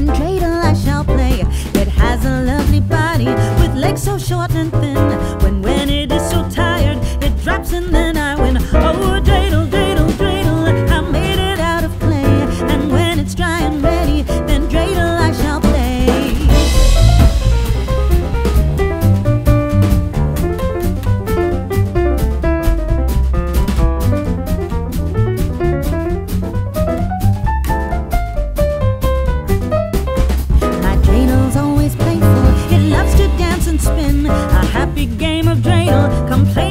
then dreidel I shall play. It has a lovely body with legs so short and thin. When it is so tired, it drops and then I win. Oh, dreidel, dreidel, dreidel, I made it out of clay. And when it's dry and ready, then dreidel I shall play. Spin a happy game of dreidel. Come play